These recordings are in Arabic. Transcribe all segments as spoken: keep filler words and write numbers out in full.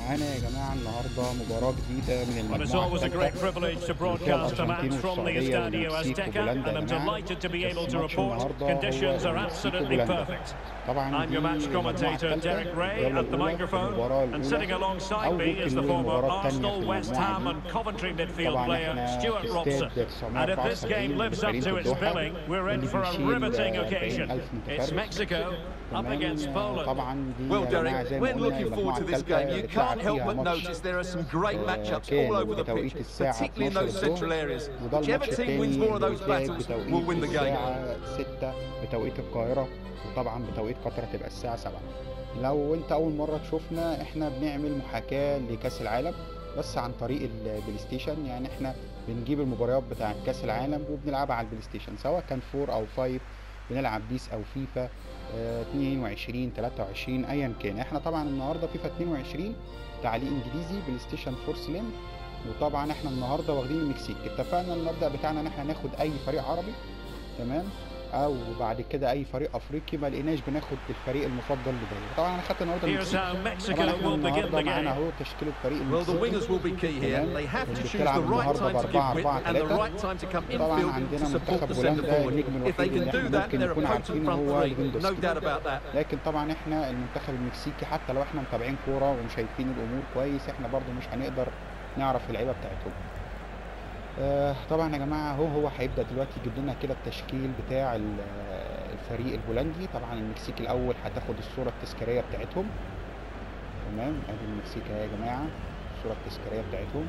معانا يا جماعة النهاردة مباراة جديدة من Well, it's المجموعة always a great الثالثة privilege to بين broadcast a الأرجنتين match from the والسعودية Estadio والمكسيك Azteca, وبولندا and يا I'm جماعة. delighted to be able بس to ماتش report النهاردة conditions هو are المكسيك absolutely وبولندا. perfect. طبعا I'm دي your match المجموعة commentator الثالثة Derek Ray الجولة at the الأولى microphone, المباراة and sitting الأولى alongside أو me ممكن is the نقول former المباراة الثانية Arsenal, في West المجموعة Ham دي. and Coventry midfield طبعا player احنا Stuart في Robson. استاد And if this game تسعمية وأربعة وسبعين lives up بالفريق to في its الدوحة billing, we're in اللي for a بيشيل riveting أربعين occasion. ألف It's متفرج. Mexico up against كمان Poland. طبعا دي Well, يا جماعة Derek, زي ما when قلنا looking المجموعة forward to this الثالثة game, you اللي اتلعب can't help فيها but ماتش notice there are some great matchups all كان over the بتوقيت pitch, الساعة particularly in اتناشر those central الظهر، areas. وده Whichever الماتش team الثاني wins more of اللي those بيتلعب battles will بتوقيت win the game. الساعة ستة بتوقيت القاهرة، وطبعا بتوقيت قطر هتبقى الساعة سبعة. لو انت أول مرة تشوفنا، احنا بنعمل محاكاة لكأس العالم بس عن طريق البلاي ستيشن. يعني احنا بنجيب المباريات بتاعة كأس العالم وبنلعبها على البلاي ستيشن، سواء كان فور أو فايف، بنلعب بيس أو فيفا اه اتنين وعشرين تلاتة وعشرين أيا كان. احنا طبعا النهاردة فيفا اتنين وعشرين تعليق إنجليزي، بلاي ستيشن فور سليم. وطبعا احنا النهارده واخدين المكسيك. اتفقنا المبدأ بتاعنا ان احنا ناخد اي فريق عربي، تمام، او بعد كده اي فريق افريقي. ما لقيناش بناخد الفريق المفضل لديه. طبعا انا خدت النهارده المكسيك. طبعا احنا النهارده معانا اهو تشكيل الفريق Well, the wingers will be key here. They have to choose the right time to give width and the right time to come infield to support the centre forward. If they can do that, they're a potent front three. No doubt about that. لكن طبعا احنا المنتخب المكسيكي حتى لو احنا متابعين كوره وشايفين الامور كويس، احنا برضو مش هنقدر نعرف اللعيبه بتاعتهم. آه طبعا يا جماعه اهو هو هيبدا دلوقتي يجيب لنا كده التشكيل بتاع الفريق البولندي. طبعا المكسيك الاول هتاخد الصوره التذكاريه بتاعتهم، تمام. ادي المكسيك يا جماعه الصوره التذكاريه بتاعتهم.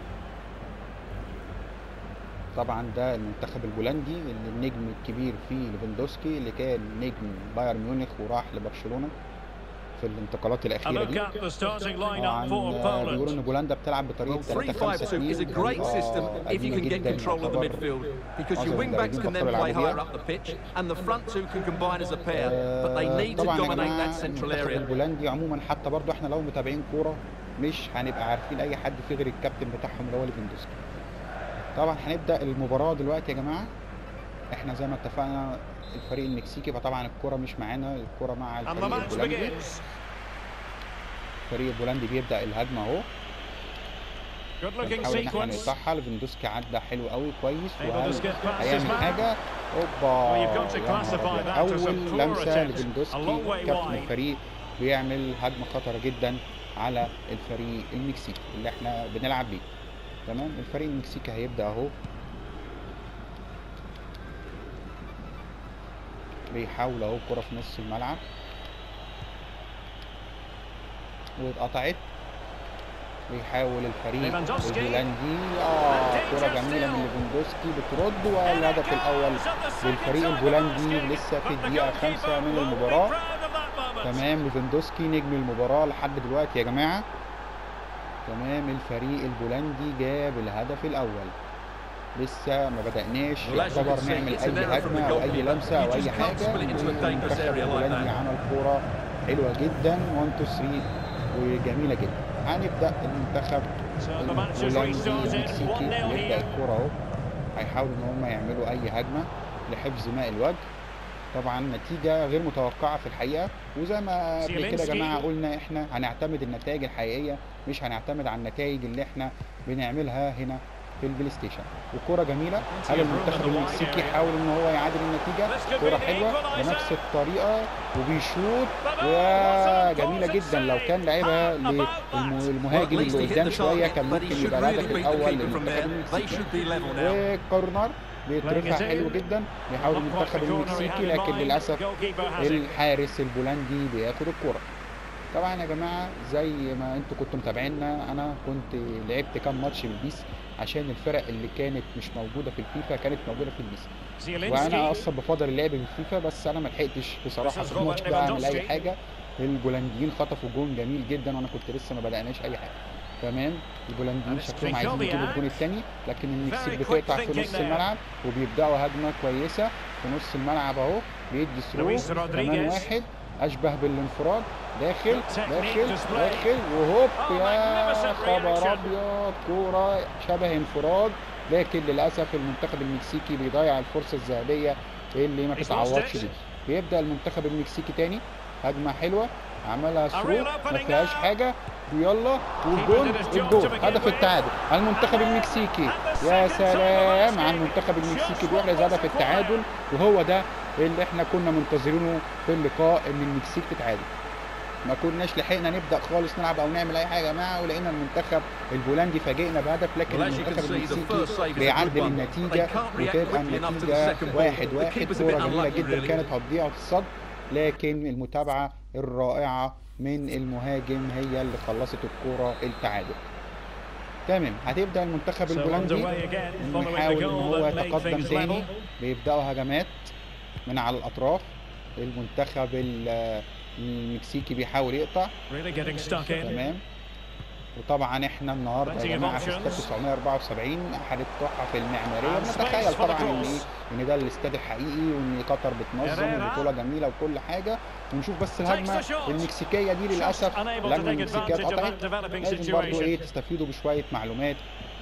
طبعا ده المنتخب البولندي اللي النجم الكبير فيه ليفاندوسكي، اللي كان نجم بايرن ميونخ وراح لبرشلونه في الانتقالات الاخيره دي. طبعا بيقولوا ان بولندا بتلعب بطريقه ثلاثة خمسة اتنين. is a great system if you can get control of the midfield, because your wing backs can then play higher up the pitch and the front two can combine as a pair, but they need to dominate that central area. المنتخب البولندي عموما حتى برضو احنا لو متابعين كوره مش هنبقى عارفين اي حد فيه غير الكابتن بتاعهم اللي هو ليفاندوسكي. طبعا هنبدا المباراه دلوقتي يا جماعه. احنا زي ما اتفقنا الفريق المكسيكي، فطبعا الكرة مش معانا، الكرة مع الفريق البولندي. الفريق البولندي بيبدأ الهجمة اهو، بنحاول ان احنا نقطعها. ليفاندوسكي عدى حلو قوي كويس، وهل هيعمل حاجة؟ اوبا، اول لمسة ليفاندوسكي كابتن الفريق بيعمل هجمة خطرة جدا على الفريق المكسيكي اللي احنا بنلعب بيه، تمام. الفريق المكسيكي هيبدأ اهو، بيحاول اهو الكرة في نص الملعب واتقطعت. بيحاول الفريق البولندي اه كرة جميلة من ليفاندوسكي بترد، والهدف الأول للفريق البولندي لسه في الدقيقة خمسة من المباراة، تمام. ليفاندوسكي نجم المباراة لحد دلوقتي يا جماعة، تمام. الفريق البولندي جاب الهدف الأول، لسه ما بدأناش يعتبر نعمل أي هجمة أو أي لمسة أو أي حاجة. المنتخب البولندي عمل كورة حلوة جدا واحد اتنين تلاتة وجميلة جدا. هنبدأ المنتخب البولندي المكسيكي يبدأ الكورة أهو، هيحاولوا إن هم يعملوا أي هجمة لحفظ ماء الوجه. طبعا نتيجة غير متوقعة في الحقيقة، وزي ما قبل كده يا جماعة قلنا احنا هنعتمد النتائج الحقيقية، مش هنعتمد على النتائج اللي احنا بنعملها هنا في البلاي ستيشن. وكرة جميلة، هل المنتخب المكسيكي حاول ان هو يعادل النتيجة؟ كرة حلوة بنفس الطريقة وبيشوط، وجميلة جدا. لو كان لعبها للمهاجم اللي قدام شوية كان ممكن يبقى الهدف الأول للمنتخب المكسيكي. وكورنر بيترفع حلو جدا، بيحاول المنتخب المكسيكي، لكن للأسف الحارس البولندي بياخد الكرة. طبعا يا جماعه زي ما انتوا كنتوا متابعينا، انا كنت لعبت كام ماتش بالبيس عشان الفرق اللي كانت مش موجوده في الفيفا كانت موجوده في البيس، وانا اصلا بفضل اللعب بالفيفا، بس انا ما لحقتش بصراحه في الماتش ده اعمل اي حاجه. البولنديين خطفوا جون جميل جدا وانا كنت لسه ما بدأناش اي حاجه، تمام. البولنديين شكلهم عايزين يجيبوا الجون الثاني، لكن المكسيك بتقطع في نص الملعب وبيبداوا هجمه كويسه في نص الملعب اهو، بيدي ثرو كمان واحد اشبه بالانفراد، داخل داخل داخل وهوب، يا خبر ابيض، كوره شبه انفراد، لكن للاسف المنتخب المكسيكي بيضيع الفرصه الذهبيه اللي ما تتعوضش دي. بيبدا المنتخب المكسيكي تاني هجمه حلوه، عملها ثرو ما فيهاش حاجه، ويلا والجول الجول هدف التعادل على المنتخب المكسيكي. يا سلام على المنتخب المكسيكي بيحرز هدف التعادل، وهو ده اللي احنا كنا منتظرينه في اللقاء، ان المكسيك تتعادل. ما كناش لحقنا نبدا خالص نلعب او نعمل اي حاجه يا جماعه، ولقينا المنتخب البولندي فاجئنا بهدف، لكن المنتخب المكسيكي بيعدل النتيجه وتبقى النتيجه واحد واحد. كوره جميله جدا كانت هتضيع وتصد، لكن المتابعه الرائعه من المهاجم هي اللي خلصت الكوره التعادل. تمام، هتبدا المنتخب البولندي يحاول ان هو يتقدم تاني، بيبداوا هجمات من على الاطراف. المنتخب المكسيكي بيحاول يقطع. تمام، وطبعا احنا النهارده يا جماعه في استاد تسعمائة وأربعة وسبعين احد التحف المعماريه. بنتخيل طبعا ان ايه ان ده الاستاد الحقيقي، وان قطر بتنظم وبطوله جميله وكل حاجه. ونشوف بس الهجمه المكسيكيه دي للاسف لما المكسيكيه اتقطعت. لازم برضو ايه تستفيدوا بشويه معلومات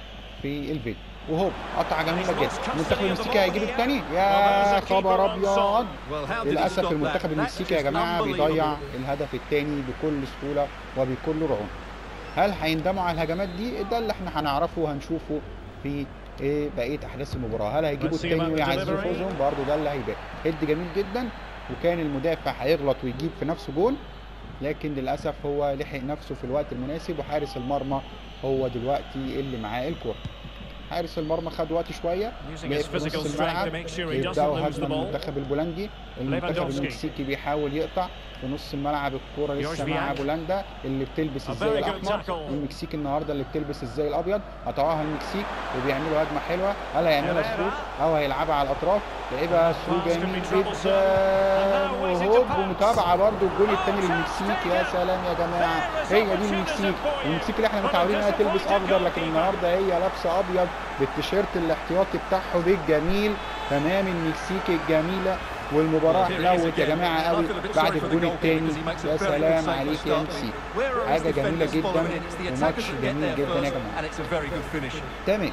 في الفيديو. وهو قطعه جميله جدا. المنتخب المكسيكي هيجيب الثاني، يا خبر ابيض. للاسف المنتخب المكسيكي يا جماعه بيضيع الهدف الثاني بكل سهوله وبكل رعونه. هل هيندموا على الهجمات دي؟ ده اللي احنا هنعرفه وهنشوفه في ايه بقيه احداث المباراه. هل هيجيبوا الثاني ويعززوا فوزهم؟ برضه ده اللي هيبان. هيد جميل جدا، وكان المدافع هيغلط ويجيب في نفسه جول، لكن للاسف هو لحق نفسه في الوقت المناسب، وحارس المرمى هو دلوقتي اللي معاه الكوره. حارس المرمى خد وقت شويه، لعب في نص الملعب. يبداوا هجمه المنتخب البولندي. المنتخب المكسيكي بيحاول يقطع في نص الملعب، الكوره لسه مع بولندا اللي بتلبس الزي الاحمر. المكسيك النهارده اللي بتلبس الزي الابيض. قطعوها المكسيك وبيعملوا هجمه حلوه. هل هيعملها ثرو او هيلعبها على الاطراف؟ لعبها ثرو جميل جدا، وهوب ومتابعه برده الجول الثاني للمكسيك. يا سلام يا جماعه، هي دي المكسيك. المكسيك اللي احنا متعودين انها تلبس اخضر، لكن النهارده هي لابسه ابيض بالتيشيرت الاحتياطي بتاعه بالجميل. تمام، المكسيك الجميله. والمباراه حلوت يا جماعه قوي بعد الجول الثاني. يا سلام عليك يا مكسيك، حاجه جميله جدا وماتش جميل جدا يا جماعه. تمام،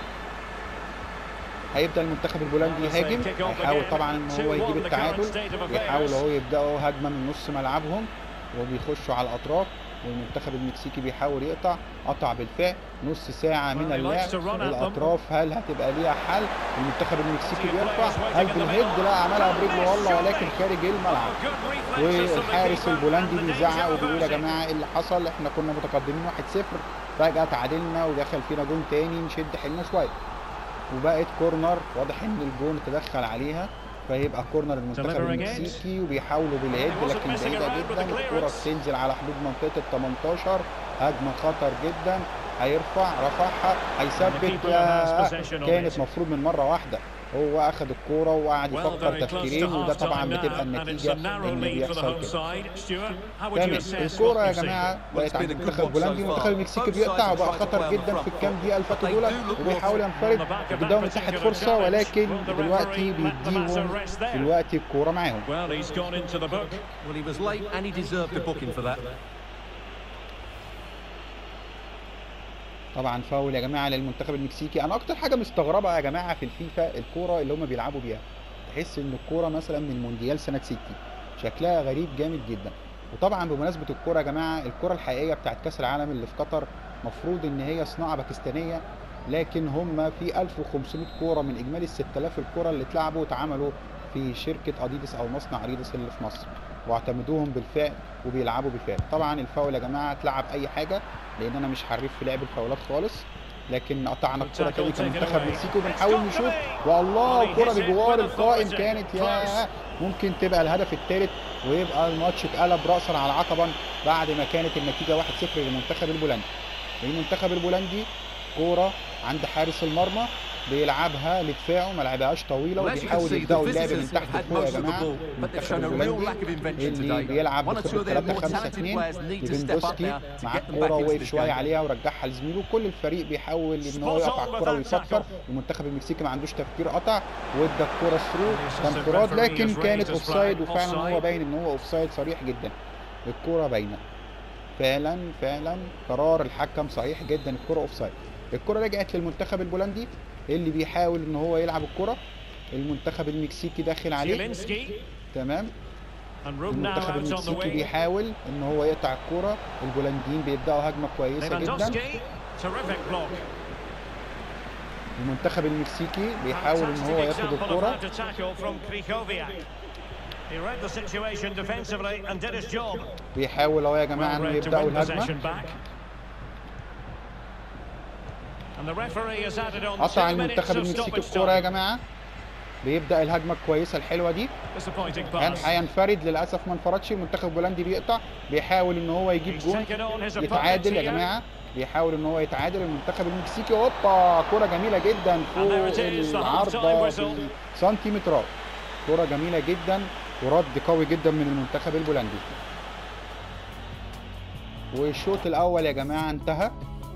هيبدا المنتخب البولندي يهاجم. هيحاول طبعا ان هو يجيب التعادل. بيحاول اهو يبداوا هجمه من نص ملعبهم وبيخشوا على الاطراف، والمنتخب المكسيكي بيحاول يقطع. قطع بالفعل. نص ساعه من اللعب. الاطراف هل هتبقى ليها حل؟ المنتخب المكسيكي بيرفع. هل بالهيد؟ لا، عملها برجله والله، ولكن خارج الملعب. والحارس البولندي بيزعق وبيقول يا جماعه ايه اللي حصل؟ احنا كنا متقدمين واحد صفر، فجاه تعادلنا ودخل فينا جون تاني، نشد حيلنا شويه. وبقت كورنر، واضح ان الجون تدخل عليها، فيبقى كورنر المنتخب المكسيكي. وبيحاولوا بالهيد لكن بعيده جدا. الكوره بتنزل على حدود منطقه ال ثمانية عشر. هجمه خطر جدا. هيرفع، رفعها، هيثبت. كانت مفروض من مره واحده. هو اخذ الكوره وقعد يفكر تفكيرين، وده طبعا بتبقى النتيجه ان بيحصل كده. تمام، الكوره يا جماعه بقت عند المنتخب البولندي. المنتخب المكسيكي بيقطع وبقى خطر جدا في الكام دقيقه اللي فاتوا دول، وبيحاول ينفرد قدام مساحه فرصه، ولكن دلوقتي بيديهم دلوقتي الكوره معاهم. طبعا فاول يا جماعه للمنتخب المكسيكي. انا اكتر حاجه مستغربه يا جماعه في الفيفا الكوره اللي هم بيلعبوا بيها. تحس ان الكوره مثلا من المونديال سنه ستين، شكلها غريب جامد جدا. وطبعا بمناسبه الكوره يا جماعه، الكوره الحقيقيه بتاعت كاس العالم اللي في قطر مفروض ان هي صناعه باكستانيه، لكن هم في ألف وخمسمائة كوره من اجمالي ستة آلاف الكوره اللي اتلعبوا اتعملوا في شركه اديداس او مصنع اديداس اللي في مصر، واعتمدوهم بالفعل وبيلعبوا بالفعل. طبعا الفاول يا جماعه اتلعب اي حاجه، لان انا مش حريف في لعب الفاولات خالص، لكن قطعنا الكره تاني كمنتخب مكسيكي. وبنحاول نشوف، والله الكره بجوار القائم كانت، يا ممكن تبقى الهدف الثالث ويبقى الماتش اتقلب راسا على عقبا بعد ما كانت النتيجه واحد صفر للمنتخب البولندي. المنتخب البولندي كوره عند حارس المرمى بيلعبها لدفاعه، ما لعبهاش طويله، وبيحاول يبداوا اللعب من تحت لفوق يا جماعه. المنتخب البولندي اللي بيلعب بخطه ثلاثة خمسة اثنين، ليفاندوسكي مع الكوره وقف شويه عليها ورجعها لزميله. كل الفريق بيحاول ان هو يقف على الكوره ويفكر. المنتخب المكسيكي ما عندوش تفكير، قطع وادى الكوره ثرو كانفراد، لكن كانت اوفسايد، وفعلا هو باين ان هو اوفسايد صريح جدا. الكوره باينه فعلا فعلا، قرار الحكم صحيح جدا، الكوره اوفسايد. الكوره رجعت للمنتخب البولندي اللي بيحاول ان هو يلعب الكرة. المنتخب المكسيكي داخل عليه. تمام، المنتخب المكسيكي بيحاول ان هو يقطع الكرة، البولنديين بيبدأوا هجمة كويسة جدا. المنتخب المكسيكي بيحاول ان هو ياخد الكرة، بيحاول اهو يا جماعة انه يبدأوا الهجمة. قطع المنتخب المكسيكي الكرة يا جماعة، بيبدأ الهجمة الكويسة الحلوة دي. هينفرد، للأسف ما انفردش. المنتخب البولندي بيقطع، بيحاول ان هو يجيب جون يتعادل يا جماعة، بيحاول ان هو يتعادل المنتخب المكسيكي. اوبا، كرة جميلة جدا فوق العارضة سنتيمترات، كرة جميلة جدا ورد قوي جدا من المنتخب البولندي. والشوط الأول يا جماعة انتهى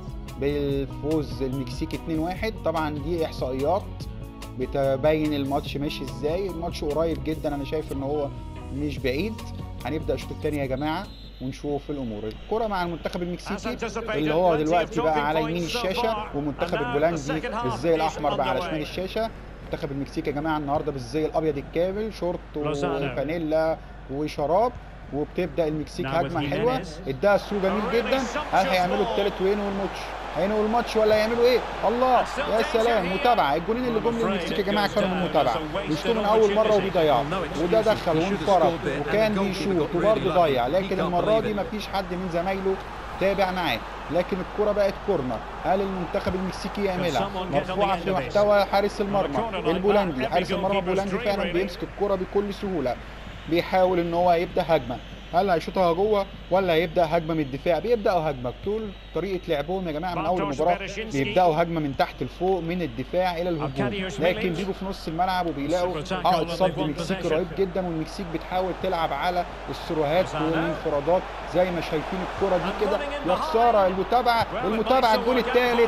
بالفوز المكسيكي اتنين واحد. طبعا دي احصائيات بتبين الماتش ماشي ازاي، الماتش قريب جدا، انا شايف ان هو مش بعيد. هنبدا الشوط الثاني يا جماعه ونشوف الامور. الكره مع المنتخب المكسيكي اللي هو دلوقتي بقى على يمين الشاشه، والمنتخب البولندي بالزي الاحمر بقى على شمال الشاشه. المنتخب المكسيكي يا جماعه النهارده بالزي الابيض الكامل، شورت وفانيلا وشراب، وبتبدا المكسيك هجمه حلوه، اداها السو جميل جدا. هل هيعملوا الثالث وينهوا الماتش؟ هينهوا الماتش ولا يعملوا ايه؟ الله يا سلام، متابعه. الجولين اللي جم للمكسيك يا جماعه كانوا من متابعه، بيشوطوا من اول مره وبيضيعوا، وده دخل وانفرد وكان بيشوط وبرضه ضيع. لكن المره دي مفيش حد من زمايله تابع معاه، لكن الكره بقت كورنر. هل المنتخب المكسيكي يعملها؟ مرفوعه في محتوى حارس المرمى البولندي. حارس المرمى البولندي فعلا بيمسك الكره بكل سهوله، بيحاول ان هو يبدا هجمه. هل هيشوطها جوه ولا هيبدا هجمه من الدفاع؟ بيبداوا هجمه. طول طريقه لعبهم يا جماعه من اول المباراه بيبداوا هجمه من تحت لفوق، من الدفاع الى الهجوم، لكن بيجوا في نص الملعب وبيلاقوا عقد صد مكسيكي رهيب جدا، والمكسيك بتحاول تلعب على السيروهات والانفرادات زي ما شايفين الكره دي كده. يا خساره، المتابعه المتابعه الجول الثالث.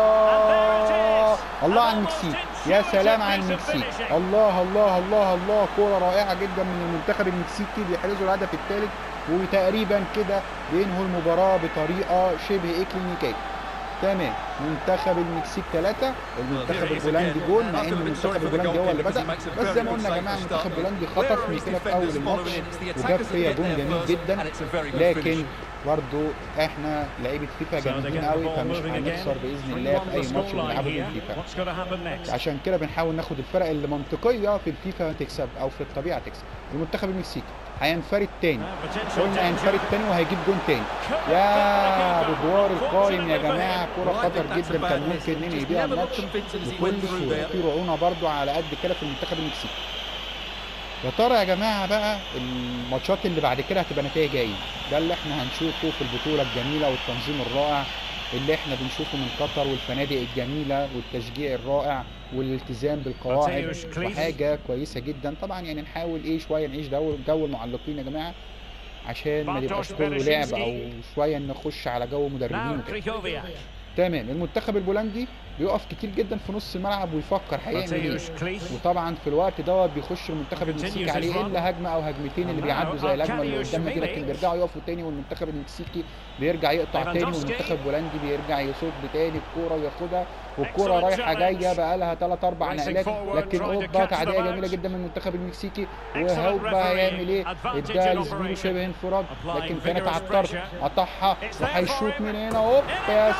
الله الله على المكسيك، يا سلام على المكسيك، الله الله الله الله. كوره رائعه جدا من المنتخب المكسيكي، بيحرزوا الهدف الثالث وتقريبا كده بينهوا المباراه بطريقه شبه اكلينيكيه. تمام، منتخب المكسيك ثلاثة، المنتخب البولندي جول، مع ان المنتخب البولندي هو اللي بدأ، بس زي ما قلنا يا جماعه المنتخب البولندي خطف مشكله في اول الماتش وجاب فيها جول جميل جدا، لكن برضو احنا لعيبه فيفا جامدين قوي، فمش هنخسر باذن الله في اي ماتش بنلعبه في الفيفا. عشان كده بنحاول ناخد الفرق اللي منطقيه في الفيفا تكسب او في الطبيعه تكسب. المنتخب المكسيكي هينفرد تاني، قلنا هينفرد تاني وهيجيب جون تاني. يا بجوار القائم يا جماعه، كوره خطر جدا كان ممكن ننهي بيها الماتش بكل سهوله. في رعونه برضو على قد كده في المنتخب المكسيكي. يا ترى يا جماعه بقى الماتشات اللي بعد كده هتبقى نتائج ايه؟ ده اللي احنا هنشوفه في البطوله الجميله والتنظيم الرائع اللي احنا بنشوفه من قطر، والفنادق الجميله والتشجيع الرائع والالتزام بالقواعد، وحاجه كويسه جدا. طبعا يعني نحاول ايه شويه نعيش جو جو المعلقين يا جماعه، عشان ما يبقاش كله لعب، او شويه نخش على جو مدربين وكده. تمام، المنتخب البولندي بيقف كتير جدا في نص الملعب ويفكر هيعمل ايه، وطبعا في الوقت دوت بيخش المنتخب المكسيكي عليه الا هجمه او هجمتين اللي بيعدوا زي الهجمه اللي قدامنا دي، لكن بيرجعوا يقفوا تاني، والمنتخب المكسيكي بيرجع يقطع تاني، والمنتخب البولندي بيرجع يصد تاني الكوره وياخدها، والكوره رايحه جايه بقى لها ثلاث اربع نقلات، لكن اوبا تعديه جميله جدا من المنتخب المكسيكي، وهوبا هيعمل ايه؟ اداها لزميله شبه انفراد، لكن كانت على الطرف، قطعها وهيشوط من هنا. اوب يا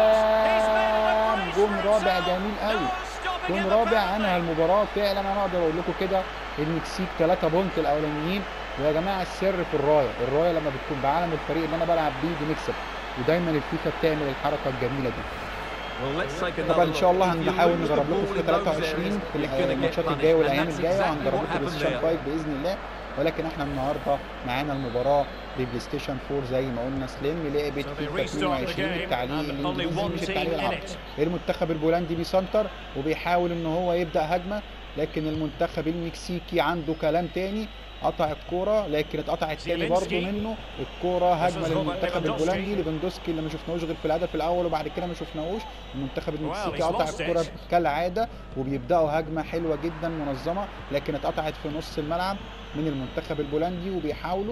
سلام، جون رابع جميل قوي، جون رابع انهى المباراه فعلا. انا اقدر اقول لكم كده المكسيك ثلاثة بونت الاولانيين. ويا جماعه السر في الرايه، الرايه لما بتكون بعلم الفريق اللي انا بلعب بيه بنكسب، ودايما الفيفا بتعمل الحركه الجميله دي. طبعا ان شاء الله هنحاول نجرب لكم في ثلاثة وعشرين في الماتشات الجايه والايام الجايه، وهنجرب لكم بلاي ستيشن خمسة باذن الله، ولكن احنا النهارده معانا المباراه ببلاي ستيشن أربعة زي ما قلنا سليم لعبه فيفا اتنين وعشرين التعليق الانجليزي مش التعليق العربي. المنتخب البولندي بيسنتر وبيحاول ان هو يبدا هجمه، لكن المنتخب المكسيكي عنده كلام تاني، قطع الكوره لكن اتقطعت تاني برضه منه الكوره. هجمه للمنتخب البولندي، ليفاندوسكي اللي ما شفناهوش غير في الهدف الاول وبعد كده ما شفناهوش. المنتخب المكسيكي قطع الكوره كالعاده، وبيبداوا هجمه حلوه جدا منظمه، لكن اتقطعت في نص الملعب من المنتخب البولندي، وبيحاولوا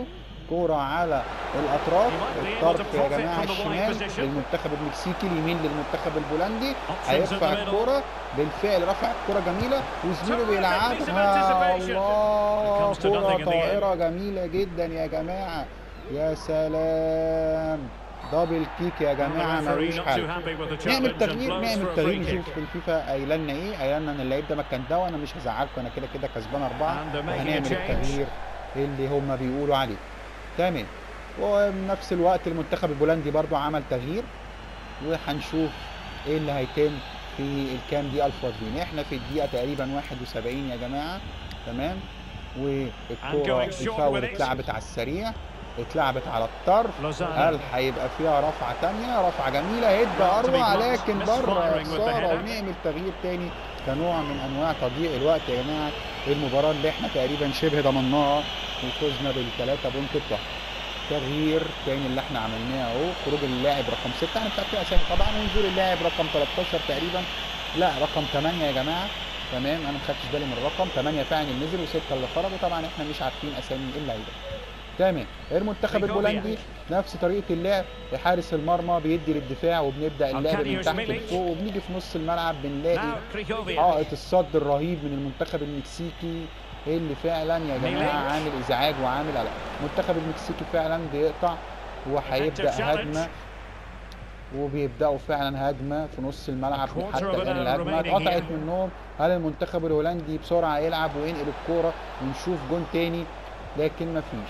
كوره على الاطراف، الطرف يا جماعه الشمال للمنتخب المكسيكي، اليمين للمنتخب البولندي. هيرفع الكوره، بالفعل رفع الكوره جميله وزميله بيلعبها. الله، كوره طائره جميله جدا يا جماعه، يا سلام، دبل كيك يا جماعه ملوش حل. نعمل تغيير، نعمل تغيير، نشوف في الفيفا قايله لنا ايه. قايله لنا ان اللعيب ده مكان ده، وانا مش هزعلكم، انا كده كده كسبان اربعه، وهنعمل التغيير اللي هم بيقولوا عليه. تمام. وبنفس الوقت المنتخب البولندي برضو عمل تغيير، وهنشوف ايه اللي هيتم في الكام دقيقه الفاضلين. احنا في الدقيقه تقريبا واحد وسبعين يا جماعه. تمام. والكوره الفاول اتلعبت على السريع، اتلعبت على الطرف. هل هيبقى فيها رفعه ثانيه؟ رفعه جميله، هيبقى اروع، لكن بره يا خساره. ونعمل تغيير ثاني كنوع من انواع تضييع الوقت يا جماعه. المباراه اللي احنا تقريبا شبه ضمناها وفوزنا بالثلاثه بونت بتوعها. تغيير تاني اللي احنا عملناه اهو، خروج اللاعب رقم ستة، انا مش عارف اسامي طبعا، ونزول اللاعب رقم تلتاشر تقريبا، لا رقم ثمانية يا جماعه. تمام، انا ما خدتش بالي من الرقم ثمانية فعلا اللي نزل وستة اللي خرجوا، طبعا احنا مش عارفين اسامي اللعيبه. تمام. المنتخب البولندي نفس طريقه اللعب، حارس المرمى بيدي للدفاع وبنبدا اللعب من تحت لفوق، وبنيجي في نص الملعب بنلاقي حائط الصد الرهيب من المنتخب المكسيكي اللي فعلا يا جماعه عامل ازعاج وعامل قلق. المنتخب المكسيكي فعلا بيقطع وهيبدا هجمه، وبيبداوا فعلا هجمه في نص الملعب. حتى الان الهجمه اتقطعت منهم. هل المنتخب الهولندي بسرعه يلعب وينقل الكوره ونشوف جون تاني؟ لكن مفيش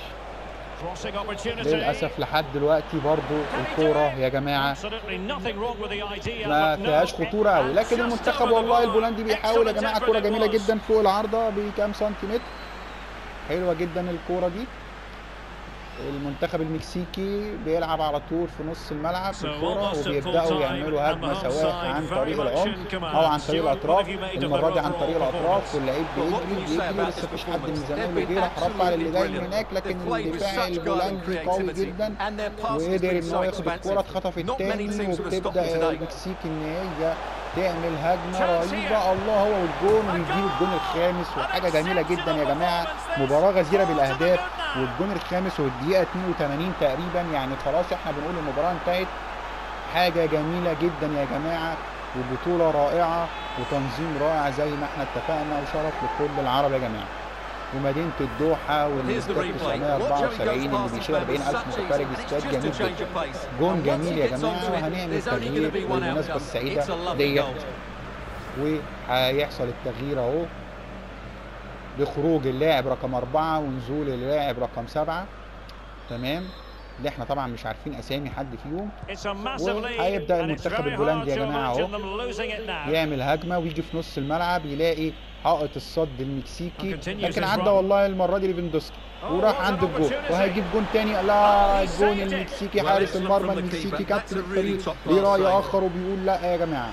للاسف لحد دلوقتي برضو الكوره يا جماعه ما فيهاش خطوره قوي. لكن المنتخب والله البولندي بيحاول يا جماعه. كوره جميله جدا فوق العارضه بكام سنتيمتر، حلوه جدا الكوره دي. المنتخب المكسيكي بيلعب على طول في نص الملعب بالكوره، وبيبداوا يعملوا هجمه سواء عن طريق العمق او عن طريق الاطراف. المره دي عن طريق الاطراف، واللعيب بيجري بيجري لسه مفيش حد من زمايله جه، راح رفع للي جاي من هناك. لكن الدفاع البولندي قوي جدا وقدر ان هو ياخد الكوره، اتخطفت تاني، وبتبدا المكسيك ان هي تعمل هجمه رهيبه. الله، هو والجون، ويجيب الجون الخامس، وحاجه جميله جدا يا جماعه. مباراه غزيره بالاهداف، والجون الخامس والدقيقه اتنين وتمانين تقريبا، يعني خلاص احنا بنقول المباراه انتهت. حاجه جميله جدا يا جماعه، وبطوله رائعه وتنظيم رائع زي ما احنا اتفقنا، وشرف لكل العرب يا جماعه. ومدينه الدوحه والاستاد تسعمية واربعة وسبعين اللي بيشيل اربعين الف متفرج، استاد جميل جدا، جون جميل يا جماعه. وهنعمل تغيير بالمناسبه السعيده ديت، وهيحصل التغيير اهو بخروج اللاعب رقم أربعة ونزول اللاعب رقم سبعة. تمام، اللي احنا طبعا مش عارفين اسامي حد فيهم. وهيبدا المنتخب البولندي يا جماعه اهو يعمل هجمه، ويجي في نص الملعب يلاقي حائط الصد المكسيكي، لكن عدى والله المره دي ليفاندوسكي وراح عند الجون، وهيجيب جون تاني. لا، الجون المكسيكي، حارس المرمى المكسيكي كابتن الفريق ليه راي اخر وبيقول لا يا جماعه.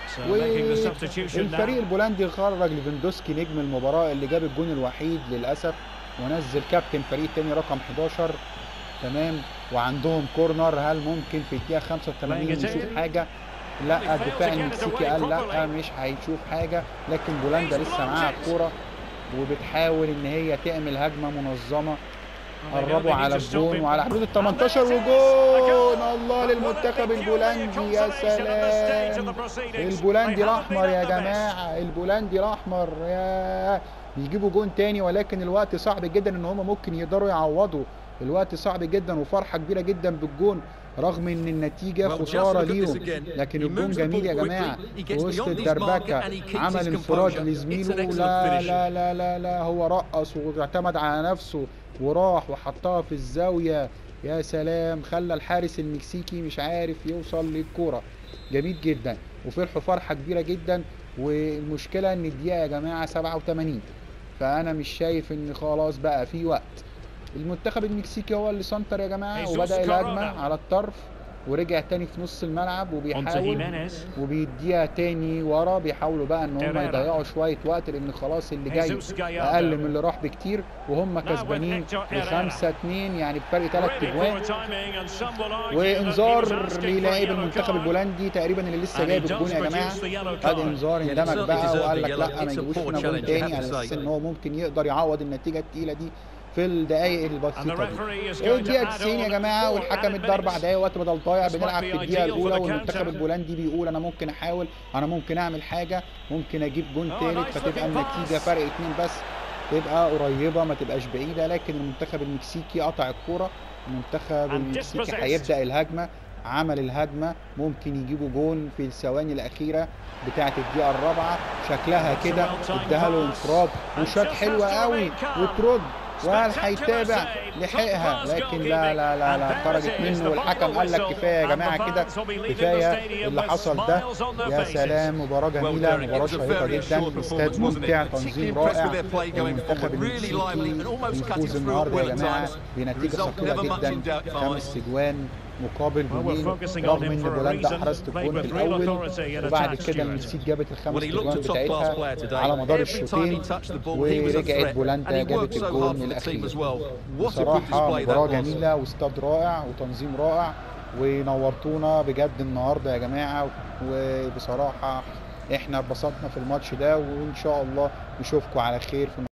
والفريق البولندي خرج ليفاندوسكي نجم المباراه اللي جاب الجون الوحيد للاسف، ونزل كابتن فريق تاني رقم حداشر. تمام، وعندهم كورنر. هل ممكن في الدقيقه خمسة وتمانين نشوف حاجه؟ لا، الدفاع المكسيكي قال لا مش هيشوف حاجه. لكن بولندا لسه معاها الكوره وبتحاول ان هي تعمل هجمه منظمه. قربوا على الجون وعلى حدود ال تمنتاشر، وجون الله للمنتخب البولندي. يا سلام، البولندي الاحمر يا جماعه، البولندي الاحمر، يا بيجيبوا جون تاني. ولكن الوقت صعب جدا ان هم ممكن يقدروا يعوضوا، الوقت صعب جدا، وفرحه كبيره جدا بالجون رغم ان النتيجه خساره ليهم. لكن الجون جميل يا جماعه، وسط الدربكه عمل انفراد لزميله. لا لا لا لا لا، هو رقص واعتمد على نفسه وراح وحطها في الزاويه. يا سلام، خلى الحارس المكسيكي مش عارف يوصل للكوره. جميل جدا، وفرحوا فرحه كبيره جدا. والمشكله ان الدقيقه يا جماعه سبعة وتمانين، فانا مش شايف ان خلاص بقى في وقت. المنتخب المكسيكي هو اللي سنتر يا جماعه، وبدا الهجمه على الطرف، ورجع تاني في نص الملعب وبيحاول وبيديها تاني ورا. بيحاولوا بقى ان هم يضيعوا شويه وقت، لان خلاص اللي جاي اقل من اللي راح بكتير، وهم كسبانين بخمسة اتنين، يعني بفرق ثلاث اجوان. وانذار للاعب المنتخب البولندي تقريبا اللي لسه جايب الجون يا جماعه. خد انذار، اندمج بقى وقال لك لا ما يجيبوش فينا جون تاني، على اساس ان هو ممكن يقدر يعوض النتيجه الثقيله دي في الدقائق البسيطه دي. الدقيقه تسعين يا جماعه والحكم ادى اربع دقائق وقت بدل ضايع، بنلعب في الدقيقه الاولى والمنتخب البولندي بيقول انا ممكن احاول، انا ممكن اعمل حاجه، ممكن اجيب جون ثالث، فتبقى النتيجه فرق اتنين بس، تبقى قريبه ما تبقاش بعيده. لكن المنتخب المكسيكي قطع الكوره، المنتخب المكسيكي هيبدا الهجمه، عمل الهجمه، ممكن يجيبوا جون في الثواني الاخيره بتاعه الدقيقه الرابعه، شكلها كده اداها له انفراد وشاط حلوه قوي وترد، وهل هيتابع لحقها، لكن لا لا لا لا خرجت منه، والحكم قال لك كفايه يا جماعه كده، كفايه اللي حصل ده. يا سلام، مباراه جميله، مباراه شيقه جدا، استاد ممتع، تنظيم رائع. المنتخب المكسيكي بيفوز النهارده يا جماعه بنتيجه ثقيله جدا، خمس اجوان مقابل جولين، رغم ان بولندا احرزت الجون في الاول وبعد كده المكسيك جابت الخمس اجوان بتاعتها على مدار الشوطين، ورجعت بولندا جابت الجون الاخير. بصراحه مباراه جميله واستاد رائع وتنظيم رائع، ونورتونا بجد النهارده يا جماعه، وبصراحه احنا اتبسطنا في الماتش ده، وان شاء الله نشوفكم على خير في